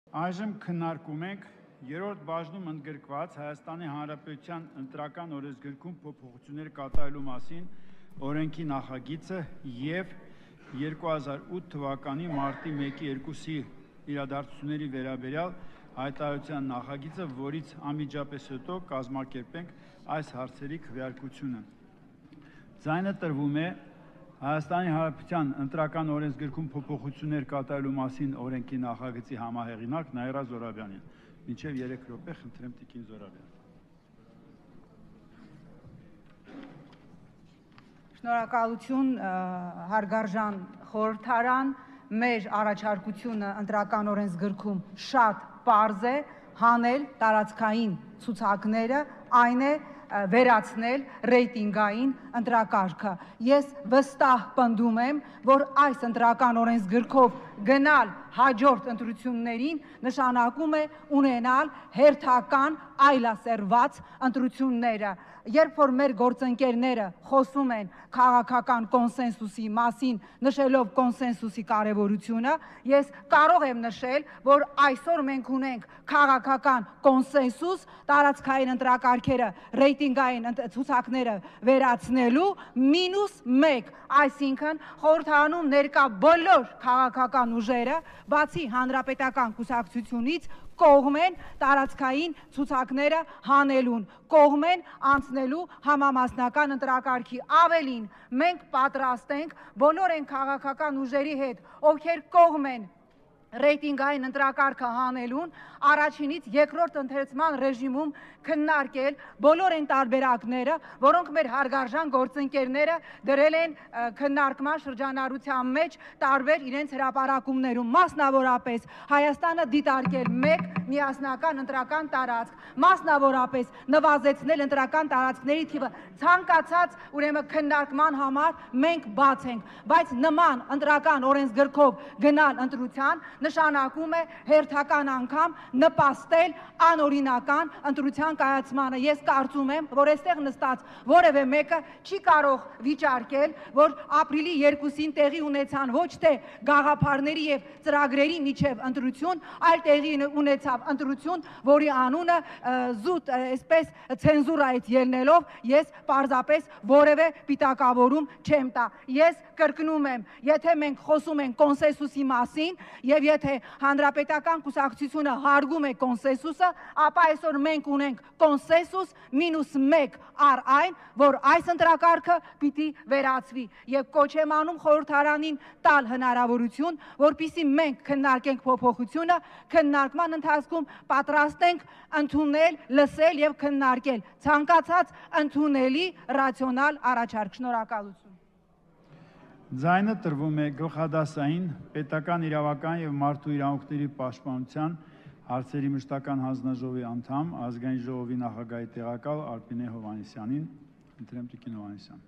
Այժմ քննարկում ենք երրորդ բաժնում ընդգրկված Հայաստանի Հանրապետության ընտրական օրենսգրքում փոփոխություններ կատարելու մասին օրենքի նախագիծը եւ 2008 թվականի մարտի 1-2-ի իրադարձությունների վերաբերյալ հայտարարության նախագիծը, որից անմիջապես հետո կազմակերպենք այս հարցերի քվեարկությունը։ Ձայնը տրվում է Հայաստանի Հանրապետության ընտրական օրենսգրքում փոփոխություններ կատարելու մասին օրենքի նախագծի համահեղինակ Նաիրա Զոհրաբյանին։ Մինչև 3 րոպե խնդրեմ տիկին Զոհրաբյան։ Շնորհակալություն, հարգարժան խորհրդարան, մեր առաջարկությունը ընտրական օրենսգրքում շատ պարզ է, հանել տարածքային ցուցակները, այն է վերացնել ռեյտինգային ընտրակարգը։ Ես վստահ պնդում եմ, որ այս ընտրական օրենսգրքով գնալ հաջորդ ընտրություններին նշանակում է ունենալ հերթական այլասերված ընտրությունները։ Երբ որ մեր գործընկերները խոսում են քաղաքական կոնսենսուսի մասին, նշելով կոնսենսուսի կարևորությունը, ես կարող եմ նշել, որ այսօր մենք ունենք քաղաքական կոնսենսուս տարածքային ընտրակարգերը, ռեյտինգային ցուցակները վերացնելու -1, այսինքն խորհրդարանում ներկա բոլոր քաղաքական ուժերը, բացի հանրապետական կուսակցությունից, կողմ են տարածքային ցուցակները հանելուն, կողմ են անցնելու համամասնական ընտրակարգի։ Ավելին, մենք պատրաստ ենք բոլոր այն քաղաքական ուժերի հետ, ովքեր կողմ են ռեյտինգային ընտրակարգը հանելուն, առաջինից երկրորդ ընթերցման ռեժիմում քննարկել բոլոր այն տարբերակները, որոնք մեր հարգարժան գործընկերները դրել են քննարկման շրջանառության մեջ տարբեր իրենց հրապարակումներում, մասնավորապես Հայաստանը դիտարկել մեկ միասնական ընտրական տարածք, մասնավորապես նվազեցնել ընտրական տարածքների թիվը, ցանկացած ուրեմն քննարկման համար մենք բաց ենք, բայց նման ընտրական օրենսգրքով գնալ ընտրության նշանակում է հերթական անգամ նպաստել անօրինական ընտրության կայացմանը։ Ես կարծում եմ, որ այստեղ նստած որևէ մեկը չի կարող վիճարկել, որ ապրիլի 2-ին տեղի ունեցան ոչ թե գաղափարների եւ ծրագրերի միջև ընտրություն, այլ տեղի ունեցավ ընտրություն, որի անունը զուտ այսպես ցենզուրայից ելնելով ես պարզապես որևէ պիտակավորում չեմ տա։ Ես կրկնում եմ, եթե մենք խոսում ենք կոնսենսուսի մասին եւ եթե հանրապետական կուսակցությունը հարգում է կոնսենսուսը, ապա այսօր մենք ունենք կոնսենսուս -1 առ այն, որ այս ընտրակարգը պիտի վերացվի եւ կոչ եմ անում խորհրդարանին տալ հնարավորություն, որպեսզի մենք քննարկենք փոփոխությունը, քննարկման ընթացքում պատրաստ ենք ընդունել, լսել եւ քննարկել ցանկացած ընդունելի ռացիոնալ առաջարկ։ Շնորհակալություն։ Ձայնը տրվում է գլխադասային պետական իրավական եւ մարդու իրավունքների պաշտպանության հարցերի մշտական հանձնաժողովի անդամ, ազգային ժողովի նախագահի տեղակալ Արփինե Հովհաննիսյանին։ Ընտրեմ տիկին Հովհաննիսյան։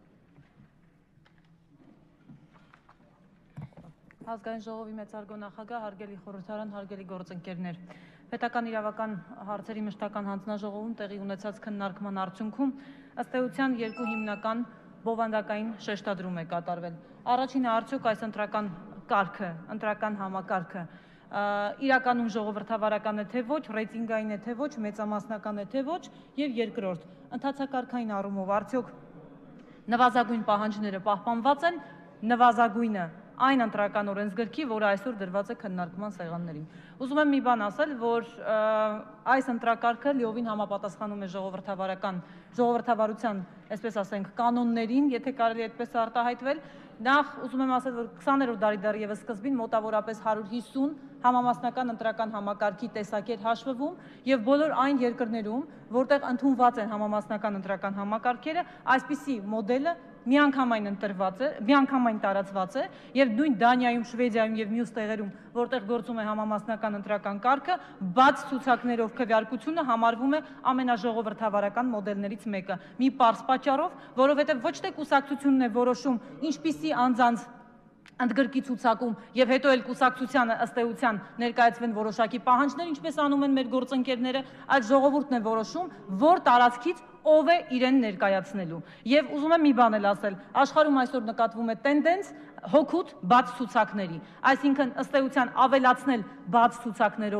Ազգային ժողովի մեծարգո նախագահ, հարգելի խորհրդարան, հարգելի գործընկերներ։ Պետական իրավական հարցերի մշտական հանձնաժողովում տեղի ունեցած քննարկման արդյունքում ըստ էության երկու հիմնական բովանդակային շեշտադրում է կատարվել։ Առաջինը արդյոք այս ընտրական կարգը, ընտրական համակարգը իրականում ժողովրդավարական է թե ոչ, ռեյտինգային է թե ոչ, մեծամասնական է թե ոչ, եւ երկրորդ, ընթացակարգային առումով արդյոք նվազագույն պահանջները պահպանված են, նվազագույնը այն ընտրական օրենսգրքի, որը այսօր դրված է քննարկման սեղաններին։ Ուզում եմ մի բան ասել, որ այս ընտրակարգը լիովին համապատասխանում է ժողովրդավարության, այսպես ասենք, կանոններին, եթե կարելի այդպես արտահայտվել։ Նախ ուզում եմ ասել, որ 20-րդ դարի դեռևս սկզբին մոտավորապես 150 համամասնական ընտրական համակարգի տեսակ էր հաշվվում եւ բոլոր այն երկրներում, որտեղ ընդունված են համամասնական ընտրական համակարգերը, այսպիսի մոդելը միանգամայն տարածված է եւ նույն Դանիայում, Շվեդիայում եւ մյուս տեղերում, որտեղ գործում է համամասնական ընտրական կարգը, բաց ցուցակներով քվեարկությունը համարվում է ամենաժողովրդավարական մոդելներից մեկը։ Մի պարզ պատճառով, որովհետեւ ոչ թե կուսակցությունն է որոշում, ինչպիսի անձանց ընդգրկի ցուցակում եւ հետո էլ կուսակցությանը ըստ էության ներկայացվեն որոշակի պահանջներ, ինչպես անում են մեր գործընկերները, այլ ժողովուրդն է որոշում, որ տարածքից ով է իրեն ներկայացնելու։ Եվ ուզում եմ մի բան էլ ասել, աշխարհում այսօր նկատվում է տենդենց հոգուտ բաց ցուցակների, այսինքն ըստ էության ավելացնել բաց ցուցակներով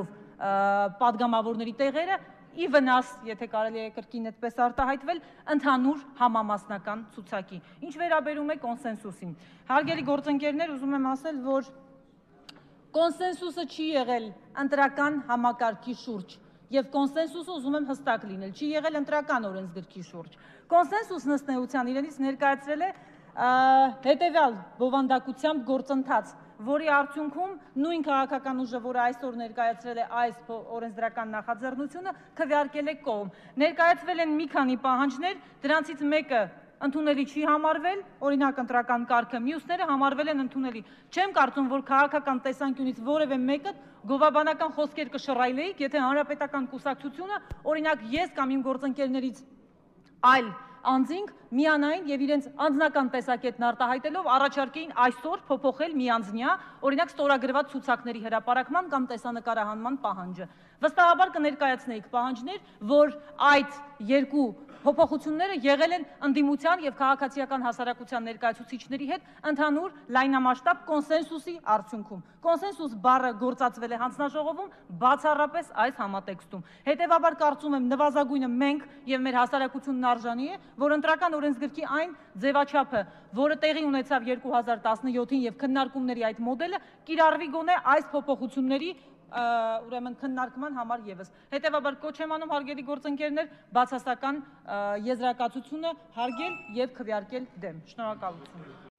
падգամավորների տեղերը ի վնաս, եթե կարելի է կրկին այդպես արտահայտվել, ընդհանուր համամասնական ցուցակի։ Ինչ վերաբերում է կոնսենսուսին։ Հարգելի գործընկերներ, ուզում եմ ասել, որ կոնսենսուսը չի եղել ընտրական համակարգի շուրջ եւ կոնսենսուսը ուզում եմ հստակ լինել, չի եղել ընտրական օրենսգրքի շուրջ։ Կոնսենսուսն ըստ էության իրենից ներկայացրել է հետեւյալ բովանդակությամբ գործընթաց, որի արդյունքում նույն քաղաքական ուժը, որը այսօր ներկայացրել է այս օրենսդրական նախաձեռնությունը, քվեարկել է կողմ։ Ներկայացվել են մի քանի պահանջներ, դրանցից մեկը ընդունելի չի համարվել, օրինակ ընտրական կարգը, մյուսները համարվել են ընդունելի։ Չեմ կարծում, որ քաղաքական տեսանկյունից որևէ մեկը գովաբանական խոսքեր կշռայլեիք, եթե հանրապետական կուսակցությունը, օրինակ ես կամ իմ գործընկերներից այլ անձինք միանային եւ իրենց անձնական տեսակետն արտահայտելով առաջարկեին այսօր փոփոխել միանձնյա, օրինակ ստորագրված ցուցակների հրապարակման կամ տեսանկարահանման պահանջը։ Վստահաբար կներկայացնեիք պահանջներ, որ այդ երկու փոփոխությունները եղել են ընդդիմության եւ քաղաքացիական հասարակության ներկայացուցիչների հետ ընդհանուր լայնամասշտաբ կոնսենսուսի արդյունքում։ Կոնսենսուս բառը գործածվել է հանձնաժողովում բացառապես այս համատեքստում։ Հետևաբար կարծում եմ նվազագույնը մենք եւ մեր հասարակությունն արժանի է, որ ընտրական օրենսգրքի այն ձևաչափը, որը տեղի ունեցավ 2017-ին եւ քննարկումների այդ մոդելը կիրառվի գոնե այս փոփոխությունների ուրեմն քննարկման համար եւս։ Հետևաբար կոչ եմ անում հարգելի գործընկերներ բացասական եզրակացությունը հարգել եւ քվեարկել դեմ։ Շնորհակալություն։